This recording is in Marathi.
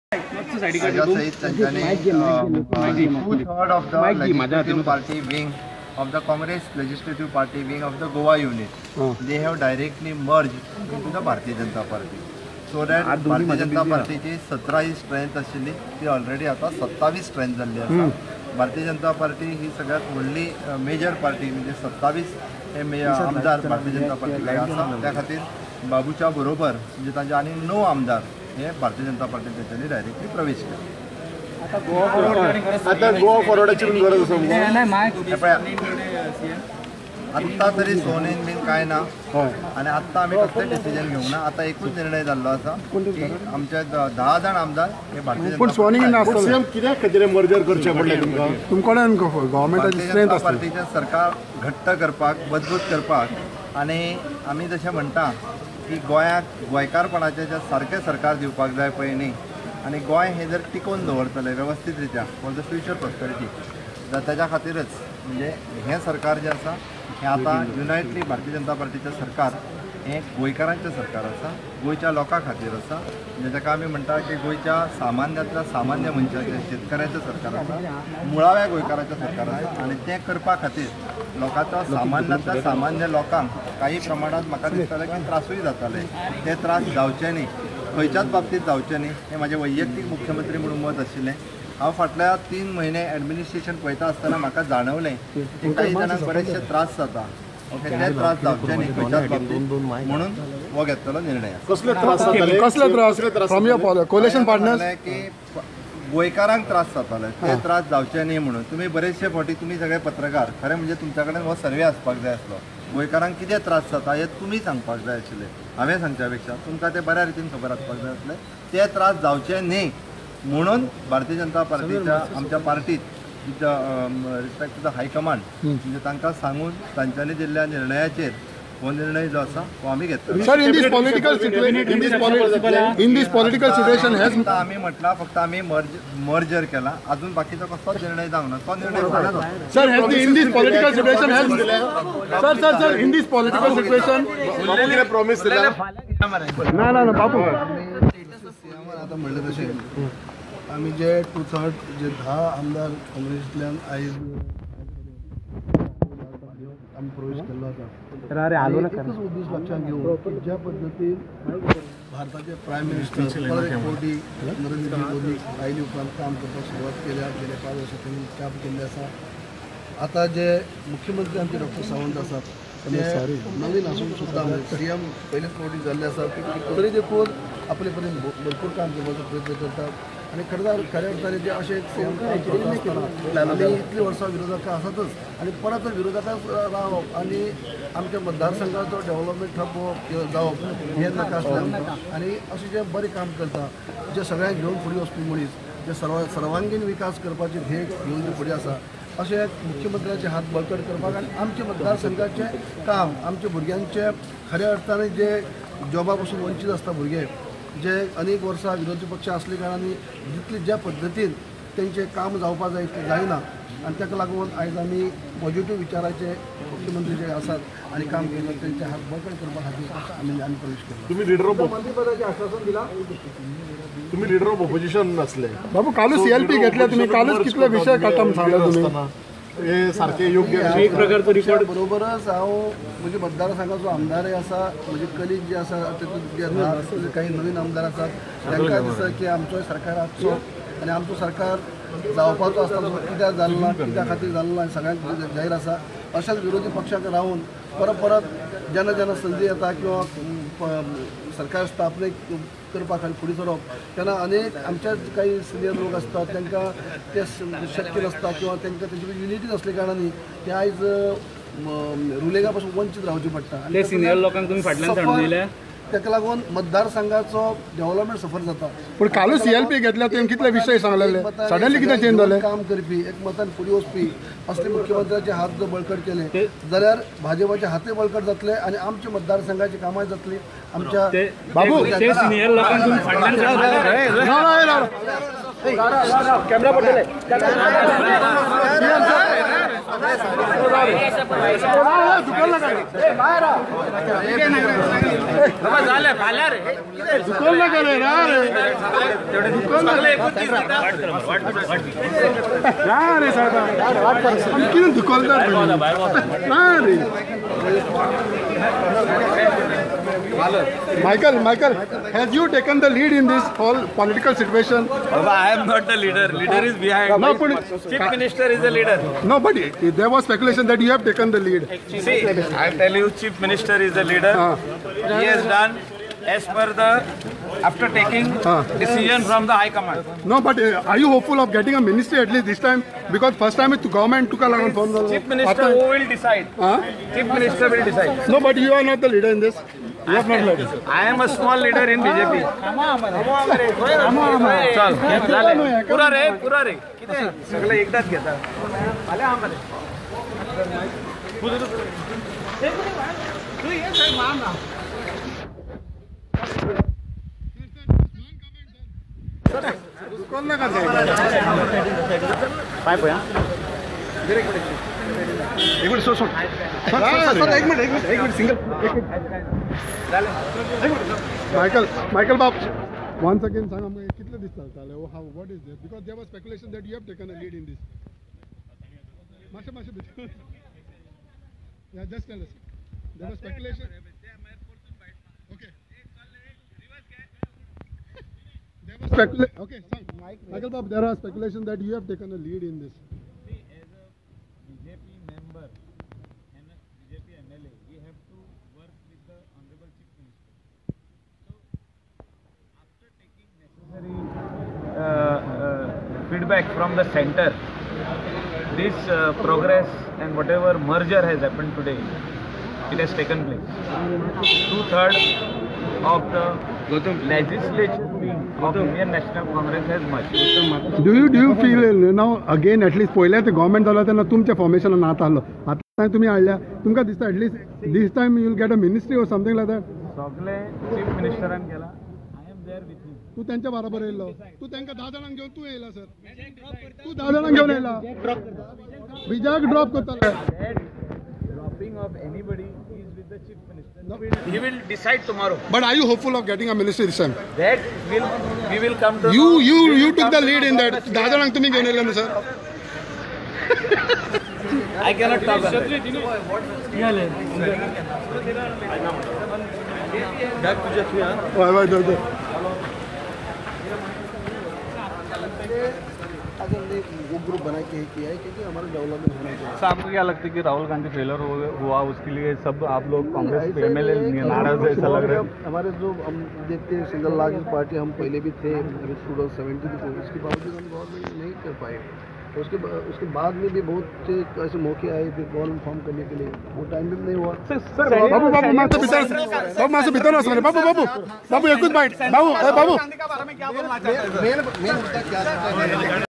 2/3 of the legislative party wing of the Congress legislative party wing of the Goa unit, they have directly merged into the Bharatiya Janata Party. So that Bharatiya Janata Party ची 17 स्ट्रेंथ आशिल्ली ती ऑलरेडी आता 27 स्ट्रेंथ झाली आसा. भारतीय जनता पार्टी ही सगळ्यात व्हडली मेजर पार्टी म्हणजे 27 हे आमदार भारतीय जनता पार्टीकडे आसा. त्या खातीर बाबूच्या बरोबर म्हणजे ताजे आनी 9 आमदार हे भारतीय जनता पार्टी त्यांनी डायरेक्टली प्रवेश केला. आता गोवा फॉरवर्डाची गरज आसा. आत्ता तरी सोनेन बीन काय ना आणि आत्ता आम्ही कसले डिसिजन घेऊ ना. आता एकूच निर्णय झालो असा की आमच्या 10 जण आमदार हे भारतीय जनता पार्टीचे सरकार घट्ट करपाक मजबूत करपाक आणि आम्ही जशें म्हणटा की गोंयाक गोंयकारपणाचें जे सारकें सरकार दिवपाक जाय पळय न्ही आणि गोंय हे जर टिकोवन दवरतले वेवस्थीत रित्या फॉर द फ्युचर प्रॉस्पेरिटी जाल्यार ताच्या खातीरच म्हणजे हें सरकार जें आसा हें आतां युनायटली भारतीय जनता पार्टीचें सरकार हें गोंयकारांचें सरकार आसा, गोंयच्या लोकां खातीर आसा. म्हणजे ताका आमी म्हणटा की गोंयच्या सामान्यांतल्या सामान्य मनशाचें शेतकऱ्याचें सरकार आसा, मुळाव्या गोंयकाराचें सरकार आसा आणि तें करपा खातीर लोकांच्या सामान्यांतल्या सामान्य लोकांक काही प्रमाणात म्हाका दिसतालें की त्रासूय जाताले. ते त्रास जावचे न्ही, खंयच्याच बाबतींत जावचे न्ही हें म्हाजें वैयक्तीक मुख्यमंत्री म्हणून मत आशिल्लें. हांव फाटल्या 3 म्हयने एडमिनिस्ट्रेशन पळयता आसतना म्हाका जाणवलें की काही जाणांक बरेचशे त्रास जाता. ओके, ते त्रास जावचे न्ही खंयच्याच बाबतींत म्हणून हो घेतलेलो निर्णय आसा. कसले त्रास कोलेशन पार्टनर्स की गोंयकारांक त्रास जाताले ते त्रास जावचे न्ही म्हणून. तुमी बरेचशे फावटी तुमी सगळे पत्रकार खरें म्हणजे तुमच्या कडेन हो सर्वे आसपाक जाय आसलो. गोंयकारांक कितें त्रास जाता हे तुमी सांगपाक जाय आशिल्ले. हांवें सांगच्या पेक्षा तुमकां ते बऱ्या रितीन खबर आसपाक जाय आसलें. ते त्रास जावचे न्ही म्हणून भारतीय जनता पार्टीच्या आमच्या पार्टीत रिस्पेक्ट टू द हायकमांड म्हणजे तांकां सांगून तांच्यांनी दिल्ल्या निर्णयाचेर हो निर्णय जो आसा हो आमी घेतला. Sir, in this political situation हेज आमी म्हटला फक्त आमी मर्जर केला. अजून बाकीचो कसलोच निर्णय जावंक ना. तो निर्णय फाल्यां जाता. Sir, in this political situation हेज sir in this political situation promise दिला ना बाबू आता म्हणलं तशें आमी जे 2/3 जे 10 आमदार काँग्रेसींतल्यान आयज आमी प्रवेश केल्लो आसा एकूच उद्देश लक्षात घेऊन ज्या पद्दतीन भारताचे प्रायम मिनिस्टर परत एक फावटी नरेंद्र मोदी आयली उपरांत काम करपाक सुरवात केल्या. गेल्या 5 वर्सां त्यांनी काम केल्लें आसा. आता जे मुख्यमंत्री आमचे डॉक्टर सावंत आसात ते नवीन आसून सुद्दां CM पयलेच फावटी जाल्ले आसात तरी देखून आपले परीन भरपूर काम करपाचो प्रयत्न करतात आणि खऱ्या अर्थान जे अशें CM काम करता आसतना आमी इतलीं वर्सां विरोधाक आसातच आणि परत विरोधाकच रावप आणि आमच्या मतदारसंघाचो डेव्हलपमेंट ठप जावप हें नाका आसलें आमकां. आणि अशें जे बरें काम करता जे सगळ्यांक घेवन फुडें वचपी मनीस जे सर्वांगीण विकास करपाची धेक घेवन जे फुडें आसा अशें मुख्यमंत्र्याचे हात बळकट करपाक आणि आमच्या मतदारसंघाचें काम आमच्या भुरग्यांचे खऱ्या अर्थान जे जॉबा पासून वंचीत आसता भुरगे जे अनेक वर्सां विरोधी पक्ष असले कारणान जितले ज्या पद्दतीन तेंचें काम जावपा जाय तें जायना आणि ताका लागून आयज आमी पॉझिटिव्ह विचाराचे मुख्यमंत्री जे आसात आणि काम केलं तेंचे हात बळकट करपा खातीर आमी प्रवेश केलो. तुम्ही लीडर ऑफ मंत्रिपदाचें आश्वासन दिलां. तुम्ही लीडर ऑफ ऑपोजिशन असले बाबू कालच CLP घेतल्या तुम्ही कालच कितले विषय काढता सांगला तुम्ही हे सारखे योग्य एक प्रकारचो रिकॉर्ड बरोबरच हांव म्हणजे मतदारसंघाचो आमदारय आसा म्हणजे कलीग जे आसा जे काही नवीन आमदार आसात तांकां दिसता की आमचो सरकार आसचो आणि आमचो सरकार जावपाचो आसता तो कित्याक जाल्लो कित्या खातीर जाल्लो आनी सगळ्यांक जाहीर आसा. अशाच विरोधी पक्षाक रावन परत जेन्ना संदी येता किंवा सरकार स्थापनेक करपा खातीर फुडें सरप तेन्ना अनेक आमच्या काही सिनियर लोक आसतात तांकां ते शक्य नसता किंवा तांकां तेची युनिटी नसले कारणांनी ते आयज रुलिंगा पासून वंचीत रावचे पडटा. ते सिनियर लोकांक तुम्ही फाटल्यान धाडून दिल्या ताका लागून मतदारसंघाचो डेव्हलपमेंट सफर जाता. पण कालच CLP घेतल्या तुवें कितले विषय सांगलेले सडनली कितें चेंज जालें. काम करपी एकमतान फुडें वचपी असले मुख्यमंत्र्याचे हात जर बळकट केले जाल्यार भाजपाचे हातय बळकट जातले आणि आमच्या मतदारसंघाची कामां जातली. आमच्या बाबू सिनियर लोकांक तुम्ही फाटल्यान कॅमेरा पडले Michael, has you taken the lead in this whole political situation? I am not the leader. Leader is behind. No, Chief Minister is the leader. No, but there was speculation that you have taken the lead. See, I tell you, Chief Minister is the leader. He has done as per the after taking decision from the High Command. No, but are you hopeful of getting a ministry at least this time? Because first time the government took a long from the Chief Minister who will decide. Chief Minister will decide. No, but you are not the leader in this. You are not leader. I am a small leader in BJP. चल, पूरा रे. किती सगळं एकदाच घेतात. आले आम्हाला. Michael Bob, once again सांग आम्हाला कितले दिसतात चाले how what is this because there was speculation that you have taken a lead in this. माशे yeah, just tell us. There was speculation. Okay. There was speculation. Okay, Michael Bob, there are speculation that you have taken a lead in this. See, as a BJP member and a BJP MLA, we have to work with the Honorable Chief Minister. So, after taking necessary feedback from the center, this progress and whatever merger has happened today, it has taken place. 2/3 of the legislature wing of Indian National Congress has merged. Do you feel now again at least पहिले ते गव्हर्नमेंट झालं तेन्ना तुमच्या फॉर्मेशनान आत आलो आता तुम्ही हाडल्या तुमकां दिसता at least this time you will get a ministry or something like that. सगळे चीफ मिनिस्टरान केला. I am there with you. तू त्यांच्या बरोबर येयलो तू त्यांना 10 जाणांक घेऊन तू येयला सर तू 10 जाणांक घेऊन येयला विजयाक ड्रॉप करता Dropping of anybody is with the chief minister. He will decide tomorrow. But are you hopeful of getting a ministry this time? That we will come to. You took the lead in that. 10 जाणांक तुम्ही घेऊन येयले सर. I cannot talk. अगर वो ग्रुप बना के किया है क्योंकि हमारा डेवलपमेंट होना चाहिए। सर आपको क्या लगता है कि राहुल गांधी फेलर हुआ उसके लिए सब आप लोग कांग्रेस MLA नाराज है ऐसा लग रहा है? हमारे जो हम देखते हैं सिंगल लार्जेस्ट पार्टी हम पहले भी थे 2017 को उसके बावजूद हम गवर्नमेंट नहीं कर पाए तो उसके बाद में भी बहुत से ऐसे मौके आए थे गवर्नमेंट फॉर्म करने के लिए वो टाइम भी नहीं हुआ। बाबू मासे भीतर असणार बाबू एकूच बाईट बाबू मेन मुद्दा क्या